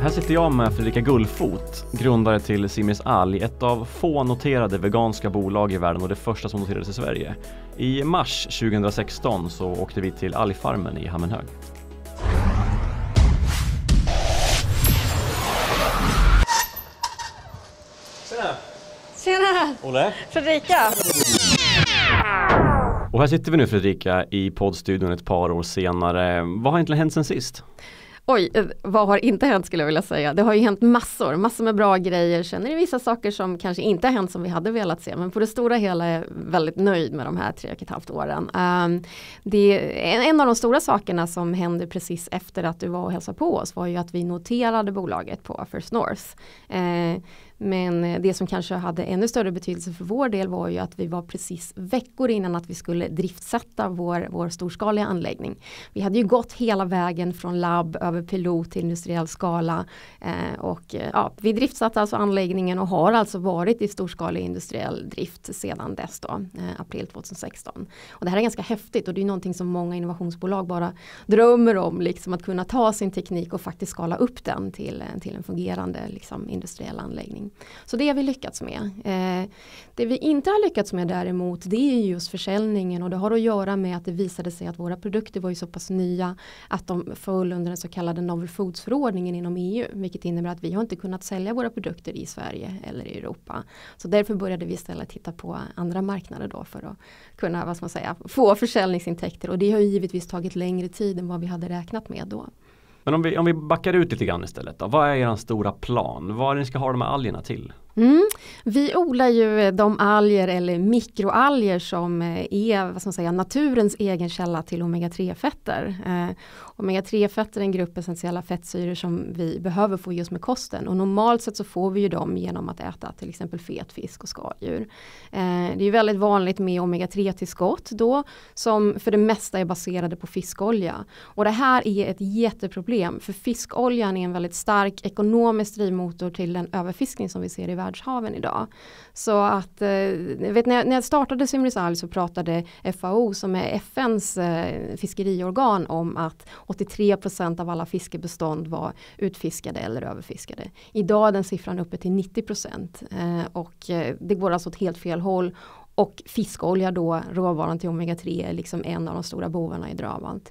Här sitter jag med Fredrika Gullfot, grundare till Simris Alg, ett av få noterade veganska bolag i världen och det första som noterades i Sverige. I mars 2016 så åkte vi till Algfarmen i Hammenhög. Tjena! Olle. Fredrika! Och här sitter vi nu, Fredrika, i poddstudion ett par år senare. Vad har egentligen hänt sen sist? Oj, vad har inte hänt skulle jag vilja säga. Det har ju hänt massor med bra grejer. Sen är det vissa saker som kanske inte har hänt som vi hade velat se. Men på det stora hela är jag väldigt nöjd med de här 3,5 åren. En av de stora sakerna som hände precis efter att du var och hälsade på oss var ju att vi noterade bolaget på First North. Men det som kanske hade ännu större betydelse för vår del var ju att vi var precis veckor innan att vi skulle driftsätta vår storskaliga anläggning. Vi hade ju gått hela vägen från labb över pilot till industriell skala vi driftsatte alltså anläggningen och har alltså varit i storskalig industriell drift sedan dess då, april 2016. Och det här är ganska häftigt och det är någonting som många innovationsbolag bara drömmer om, liksom att kunna ta sin teknik och faktiskt skala upp den till en fungerande liksom, industriell anläggning. Så det har vi lyckats med. Det vi inte har lyckats med däremot, det är just försäljningen och det har att göra med att det visade sig att våra produkter var ju så pass nya att de föll under den så kallade Novel Foods-förordningen inom EU, vilket innebär att vi har inte kunnat sälja våra produkter i Sverige eller i Europa. Så därför började vi istället titta på andra marknader då för att kunna, få försäljningsintäkter och det har ju givetvis tagit längre tid än vad vi hade räknat med då. Men om vi backar ut lite grann istället då. Vad är er stora plan? Vad är det ni ska ha de här algerna till? Vi odlar ju de alger eller mikroalger som är naturens egen källa till omega-3-fetter. Omega-3-fetter är en grupp essentiella fettsyror som vi behöver få just med kosten. Och normalt sett så får vi ju dem genom att äta till exempel fet fisk och skaldjur. Det är ju väldigt vanligt med omega-3-tillskott då som för det mesta är baserade på fiskolja. Och det här är ett jätteproblem för fiskoljan är en väldigt stark ekonomisk drivmotor till den överfiskning som vi ser i världshaven idag. Så att, när jag startade Simris Alg så pratade FAO som är FNs fiskeriorgan om att 83% av alla fiskebestånd var utfiskade eller överfiskade. Idag är den siffran uppe till 90% och det går alltså åt helt fel håll. Och fiskolja då, råvaran till omega-3 är liksom en av de stora bovarna i dramat.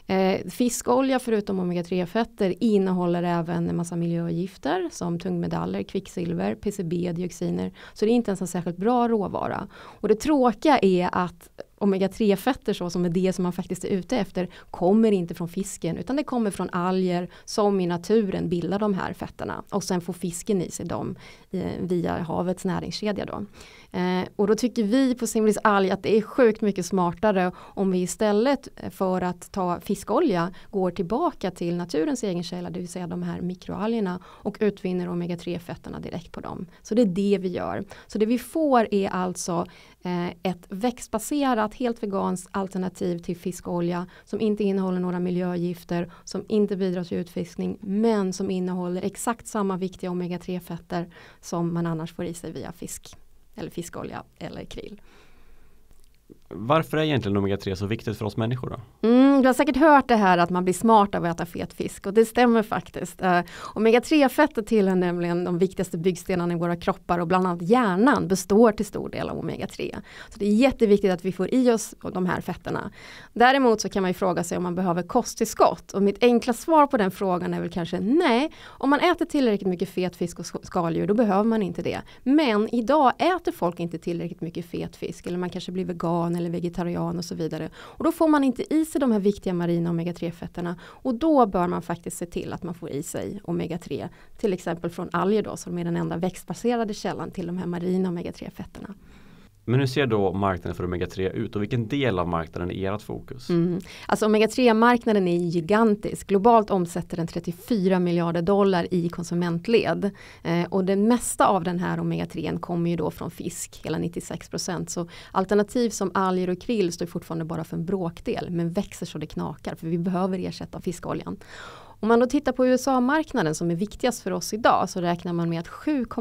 Fiskolja förutom omega-3-fetter innehåller även en massa miljögifter som tungmetaller, kvicksilver, PCB, dioxiner. Så det är inte ens en särskilt bra råvara. Och det tråkiga är att omega-3-fetter så som är det som man faktiskt är ute efter kommer inte från fisken utan det kommer från alger som i naturen bildar de här fetterna och sen får fisken i sig dem via havets näringskedja då. Och då tycker vi på Simris Alg att det är sjukt mycket smartare om vi istället för att ta fiskolja går tillbaka till naturens egen källa, det vill säga de här mikroalgerna och utvinner omega-3-fetterna direkt på dem. Så det är det vi gör. Så det vi får är alltså ett växtbaserat, helt veganskt alternativ till fiskolja som inte innehåller några miljögifter, som inte bidrar till utfiskning men som innehåller exakt samma viktiga omega-3-fetter som man annars får i sig via fisk eller fiskolja eller krill. Varför är egentligen omega-3 så viktigt för oss människor då? Du har säkert hört det här att man blir smart av att äta fet fisk och det stämmer faktiskt. Omega-3-fetter tillhör nämligen de viktigaste byggstenarna i våra kroppar och bland annat hjärnan består till stor del av omega-3. Så det är jätteviktigt att vi får i oss de här fetterna. Däremot så kan man ju fråga sig om man behöver kosttillskott och mitt enkla svar på den frågan är väl kanske nej. Om man äter tillräckligt mycket fet fisk och skaldjur då behöver man inte det. Men idag äter folk inte tillräckligt mycket fet fisk eller man kanske blir vegan eller vegetarian och så vidare. Och då får man inte i sig de här viktiga marina omega-3-fetterna och då bör man faktiskt se till att man får i sig omega-3 till exempel från alger då som är den enda växtbaserade källan till de här marina omega-3-fetterna. Men hur ser då marknaden för omega-3 ut och vilken del av marknaden är ert fokus? Alltså omega-3-marknaden är gigantisk. Globalt omsätter den $34 miljarder i konsumentled. Och det mesta av den här omega-3 kommer ju då från fisk, hela 96%. Så alternativ som alger och krill står fortfarande bara för en bråkdel men växer så det knakar för vi behöver ersätta fiskoljan. Om man då tittar på USA-marknaden som är viktigast för oss idag, så räknar man med att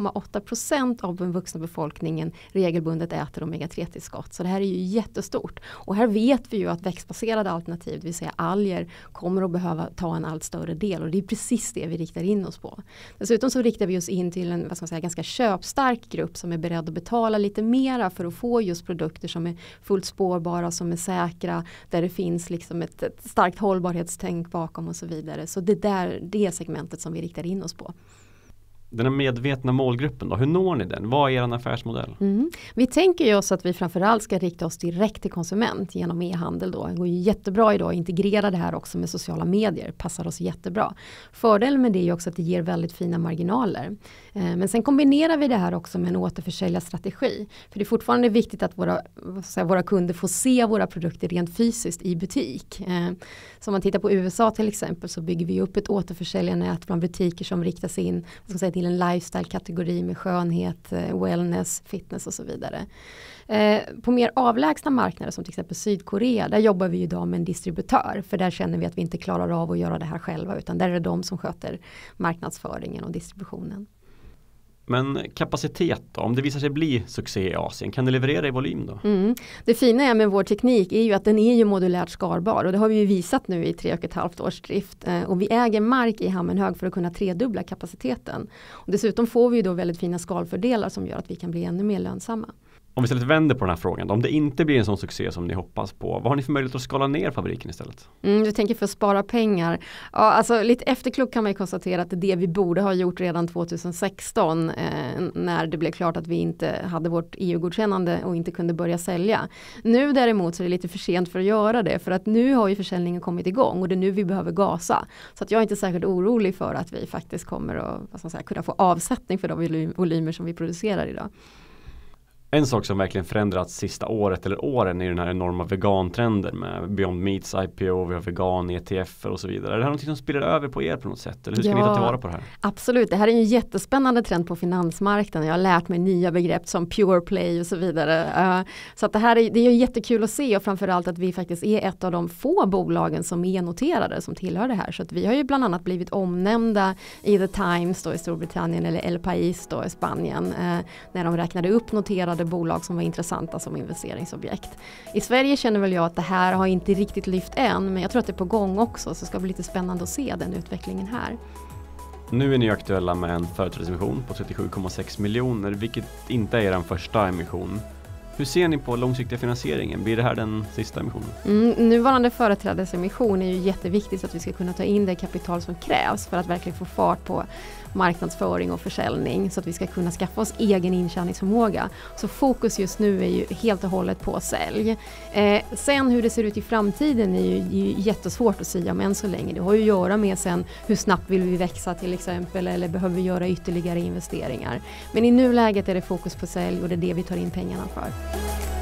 7,8% av den vuxna befolkningen regelbundet äter omega-3-tillskott. Så det här är ju jättestort. Och här vet vi ju att växtbaserade alternativ, det vill säga alger, kommer att behöva ta en allt större del. Och det är precis det vi riktar in oss på. Dessutom så riktar vi oss in till en ganska köpstark grupp som är beredd att betala lite mera för att få just produkter som är fullt spårbara, som är säkra, där det finns liksom ett starkt hållbarhetstänk bakom och så vidare. Så det är det segmentet som vi riktar in oss på. Den här medvetna målgruppen då, hur når ni den? Vad är er affärsmodell? Vi tänker ju oss att vi framförallt ska rikta oss direkt till konsument genom e-handel då. Det går ju jättebra idag att integrera det här också med sociala medier. Passar oss jättebra. Fördelen med det är ju också att det ger väldigt fina marginaler. Men sen kombinerar vi det här också med en återförsäljarstrategi. För det är fortfarande viktigt att våra kunder får se våra produkter rent fysiskt i butik. Så om man tittar på USA till exempel, så bygger vi upp ett återförsäljarnät bland butiker som riktas in till en lifestyle-kategori med skönhet, wellness, fitness och så vidare. På mer avlägsna marknader som till exempel Sydkorea, där jobbar vi idag med en distributör. För där känner vi att vi inte klarar av att göra det här själva, utan där är det de som sköter marknadsföringen och distributionen. Men kapacitet då? Om det visar sig bli succé i Asien, kan det leverera i volym då? Det fina är med vår teknik är ju att den är ju modulärt skalbar, och det har vi ju visat nu i 3,5 års drift. Och vi äger mark i Hammenhög för att kunna tredubbla kapaciteten. Och dessutom får vi ju då väldigt fina skalfördelar som gör att vi kan bli ännu mer lönsamma. Om vi istället vänder på den här frågan, om det inte blir en sån succé som ni hoppas på, vad har ni för möjlighet att skala ner fabriken istället? Du tänker för att spara pengar. Ja, alltså lite efterklok kan man ju konstatera att det vi borde ha gjort redan 2016 när det blev klart att vi inte hade vårt EU-godkännande och inte kunde börja sälja. Nu däremot så är det lite för sent för att göra det, för att nu har ju försäljningen kommit igång och det är nu vi behöver gasa. Så att jag är inte särskilt orolig för att vi faktiskt kommer att kunna få avsättning för de volymer som vi producerar idag. En sak som verkligen förändrats sista året eller åren är den här enorma vegantrenden med Beyond Meats IPO, vi har vegan, ETF och så vidare. Är det här någonting som spiller över på er på något sätt? Eller hur ska ni ta tillvara på det här? Absolut, det här är en jättespännande trend på finansmarknaden. Jag har lärt mig nya begrepp som pure play och så vidare. Så att det är ju jättekul att se, och framförallt att vi faktiskt är ett av de få bolagen som är noterade som tillhör det här. Så att vi har ju bland annat blivit omnämnda i The Times då i Storbritannien eller El País då i Spanien när de räknade upp noterade bolag som var intressanta som investeringsobjekt. I Sverige känner väl jag att det här har inte riktigt lyft än, men jag tror att det är på gång också, så det ska bli lite spännande att se den utvecklingen här. Nu är ni aktuella med en företrädesemission på 37,6 miljoner, vilket inte är den första emission. Hur ser ni på långsiktiga finansieringen? Blir det här den sista emissionen? Nuvarande företrädesemission är ju jätteviktigt så att vi ska kunna ta in det kapital som krävs för att verkligen få fart på marknadsföring och försäljning, så att vi ska kunna skaffa oss egen intjäningsförmåga. Så fokus just nu är ju helt och hållet på sälj. Sen hur det ser ut i framtiden är ju jättesvårt att säga om än så länge. Det har ju att göra med sen hur snabbt vill vi växa till exempel, eller behöver vi göra ytterligare investeringar. Men i nuläget är det fokus på sälj och det är det vi tar in pengarna för.